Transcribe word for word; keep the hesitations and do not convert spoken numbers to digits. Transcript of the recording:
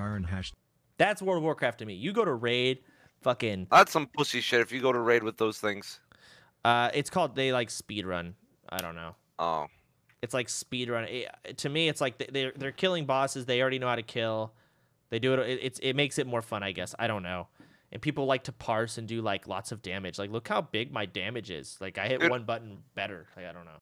Darn hash. That's World of Warcraft to me. You go to raid, fucking. That's some pussy shit if you go to raid with those things. Uh, it's called they like speed run. I don't know. Oh. It's like speed run. It, to me, it's like they're they're killing bosses they already know how to kill. They do it. it. It's it makes it more fun, I guess. I don't know. And people like to parse and do like lots of damage. Like, look how big my damage is. Like, I hit Dude. one button better. Like, I don't know.